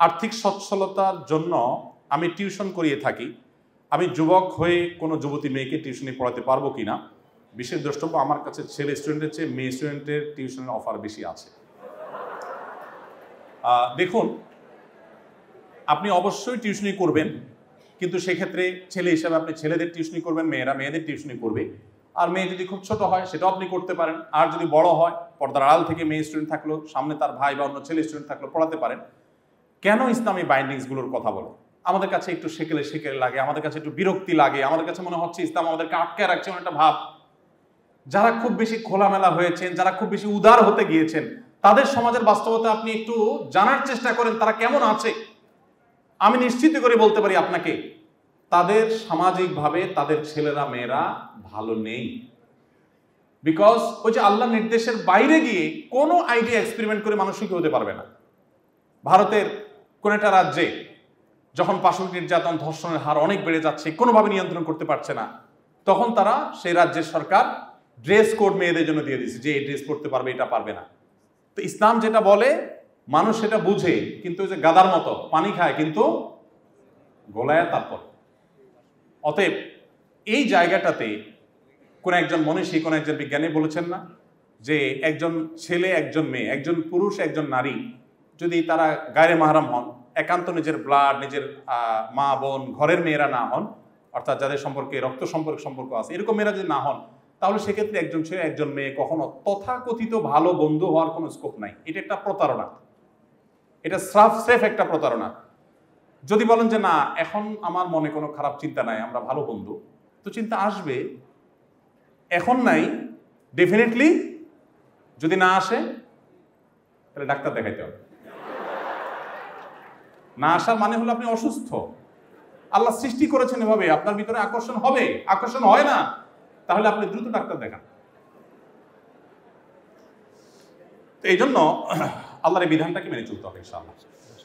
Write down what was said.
আর্থিক সচ্ছলতার জন্য আমি টিউশন করিয়ে থাকি। আমি যুবক হয়ে কোনো যুবতী মেয়েকে টিউশনি পড়াতে পারবো কিনা? বিশেষ দ্রষ্টব্য, আমার কাছে ছেলে স্টুডেন্টের চেয়ে মেয়ে স্টুডেন্টের টিউশনের অফার বেশি আছে। দেখুন, আপনি অবশ্যই টিউশনি করবেন, কিন্তু সেক্ষেত্রে ছেলে হিসাবে আপনি ছেলেদের টিউশনি করবেন, মেয়েরা মেয়েদের টিউশনি করবে। আর মেয়ে যদি খুব ছোট হয় সেটাও আপনি করতে পারেন। আর যদি বড় হয়, পর্দার আড়াল থেকে মেয়ে স্টুডেন্ট থাকলো, সামনে তার ভাই বা অন্য ছেলে স্টুডেন্ট থাকলো, পড়াতে পারেন। কেন ইসলামী বাইন্ডিংসগুলোর কথা বলো? আমাদের কাছে একটু সেকেলে সেকেলে লাগে, আমাদের কাছে একটু বিরক্তি লাগে, আমাদের কাছে মনে হচ্ছে ইসলাম আমাদেরকে আটকে রাখছে এমন একটা ভাব। যারা খুব বেশি খোলামেলা হয়েছেন, যারা খুব বেশি উদার হতে গিয়েছেন, তাদের সমাজের বাস্তবতা আপনি একটু জানার চেষ্টা করেন তারা কেমন আছে। আমি নিশ্চিত করে বলতে পারি আপনাকে, তাদের সামাজিকভাবে তাদের ছেলেরা মেয়েরা ভালো নেই। বিকজ ওই যে আল্লাহ নির্দেশের বাইরে গিয়ে কোনো আইডিয়া এক্সপেরিমেন্ট করে মানুষ সুখী হতে পারবে না। ভারতের কোন একটা রাজ্যে যখন পাশবিক নির্যাতন, ধর্ষণের হার অনেক বেড়ে যাচ্ছে, কোনোভাবে নিয়ন্ত্রণ করতে পারছে না, তখন তারা সেই রাজ্যের সরকার ড্রেস কোড মেয়েদের জন্য দিয়ে দিচ্ছে যে এই ড্রেস পড়তে পারবে, এটা পারবে না। তো ইসলাম যেটা বলে মানুষ সেটা বুঝে, কিন্তু ওই যে গাদার মতো পানি খায় কিন্তু গোলায় তারপর। অতএব এই জায়গাটাতে কোন একজন মনীষী, কোন একজন বিজ্ঞানী বলেছেন না যে একজন ছেলে একজন মেয়ে, একজন পুরুষ একজন নারী যদি তারা গায়রে মাহরাম হন, একান্ত নিজের ব্লাড, নিজের মা বোন, ঘরের মেয়েরা না হন, অর্থাৎ যাদের সম্পর্কে রক্ত সম্পর্ক আছে, এরকম মেয়েরা যদি না হন, তাহলে সেক্ষেত্রে একজন ছেলে একজন মেয়ে কখনো তথাকথিত ভালো বন্ধু হওয়ার কোনো স্কোপ নাই। এটা একটা প্রতারণা, এটা সেফ একটা প্রতারণা। যদি বলেন যে না, এখন আমার মনে কোনো খারাপ চিন্তা নাই, আমরা ভালো বন্ধু, তো চিন্তা আসবে। এখন নাই, ডেফিনেটলি যদি না আসে তাহলে ডাক্তার দেখাইতে হবে। না আসার মানে হলো আপনি অসুস্থ। আল্লাহ সৃষ্টি করেছেন এভাবে, আপনার ভিতরে আকর্ষণ হবে। আকর্ষণ হয় না, তাহলে আপনি দ্রুত ডাক্তার দেখান। এই জন্য আল্লাহর এই বিধানটাকে মেনে চলতে হবে ইনশাআল্লাহ।